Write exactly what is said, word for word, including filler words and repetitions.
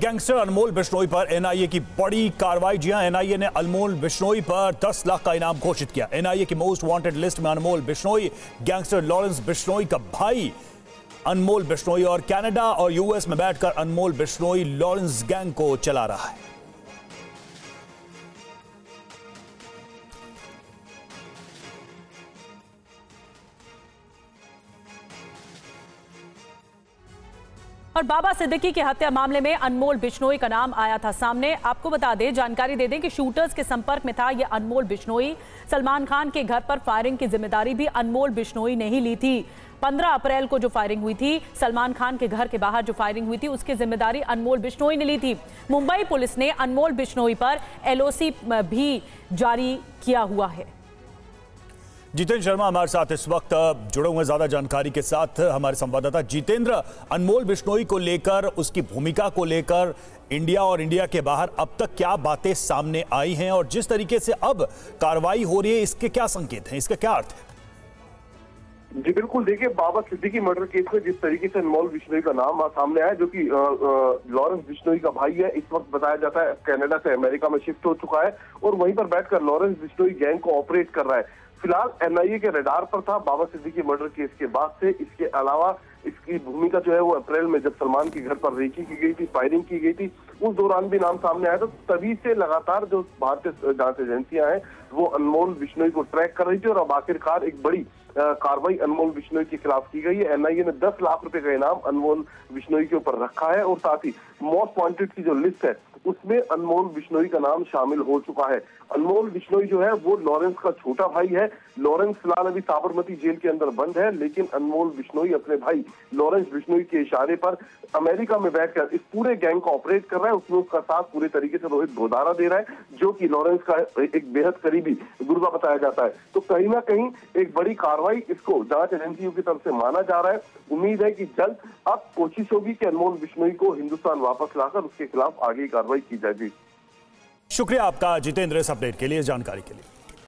Gangster अनमोल बिश्नोई पर NIA की बड़ी कार्रवाई। जी हां, एनआईए ने अनमोल बिश्नोई पर दस लाख का इनाम घोषित किया। एनआईए की मोस्ट वांटेड लिस्ट में अनमोल बिश्नोई, गैंगस्टर लॉरेंस बिश्नोई का भाई अनमोल बिश्नोई और कनाडा और यूएस में बैठकर अनमोल बिश्नोई लॉरेंस गैंग को चला रहा है। और बाबा सिद्दीकी की हत्या मामले में अनमोल बिश्नोई का नाम आया था सामने। आपको बता दें, जानकारी दे दें कि शूटर्स के संपर्क में था यह अनमोल बिश्नोई। सलमान खान के घर पर फायरिंग की जिम्मेदारी भी अनमोल बिश्नोई ने ही ली थी। पंद्रह अप्रैल को जो फायरिंग हुई थी, सलमान खान के घर के बाहर जो फायरिंग हुई थी, उसकी जिम्मेदारी अनमोल बिश्नोई ने ली थी। मुंबई पुलिस ने अनमोल बिश्नोई पर एलओसी भी जारी किया हुआ है। जितेंद्र शर्मा हमारे साथ इस वक्त जुड़े हुए ज्यादा जानकारी के साथ। हमारे संवाददाता जितेंद्र, अनमोल बिश्नोई को लेकर, उसकी भूमिका को लेकर इंडिया और इंडिया के बाहर अब तक क्या बातें सामने आई हैं और जिस तरीके से अब कार्रवाई हो रही है, इसके क्या संकेत हैं, इसका क्या अर्थ है? जी बिल्कुल, देखिए, बाबा सिद्दीकी मर्डर केस में जिस तरीके से अनमोल बिश्नोई का नाम सामने आया, जो कि लॉरेंस बिश्नोई का भाई है, इस वक्त बताया जाता है कनाडा से अमेरिका में शिफ्ट हो चुका है और वहीं पर बैठकर लॉरेंस बिश्नोई गैंग को ऑपरेट कर रहा है। फिलहाल एनआईए के रडार पर था बाबा सिद्दीकी मर्डर केस के बाद से। इसके अलावा इसकी भूमिका जो है वो अप्रैल में जब सलमान के घर पर रेकी की गई थी, फायरिंग की गई थी, उस दौरान भी नाम सामने आया था। तभी से लगातार जो भारतीय जांच एजेंसियां हैं वो अनमोल बिश्नोई को ट्रैक कर रही थी और अब आखिरकार एक बड़ी कार्रवाई अनमोल बिश्नोई के खिलाफ की गई है। एनआईए ने दस लाख रुपए का इनाम अनमोल बिश्नोई के ऊपर रखा है और साथ ही मोस्ट वांटेड की जो लिस्ट है उसमें अनमोल बिश्नोई का नाम शामिल हो चुका है। अनमोल बिश्नोई जो है वो लॉरेंस का छोटा भाई है। लॉरेंस फिलहाल अभी साबरमती जेल के अंदर बंद है, लेकिन अनमोल बिश्नोई अपने भाई लॉरेंस बिश्नोई के इशारे पर अमेरिका में बैठकर इस पूरे गैंग को ऑपरेट कर रहा है। उसमें उसका साथ पूरे तरीके से रोहित भोदारा दे रहा है, जो कि लॉरेंस का एक बेहद करीबी गुर्गा बताया जाता है। तो कहीं ना कहीं एक बड़ी कार्रवाई इसको जांच एजेंसियों की तरफ से माना जा रहा है। उम्मीद है कि जल्द अब कोशिश होगी कि अनमोल बिश्नोई को हिंदुस्तान वापस लाकर उसके खिलाफ आगे कार्रवाई की जाएगी। शुक्रिया आपका जितेंद्र, इस अपडेट के लिए, जानकारी के लिए।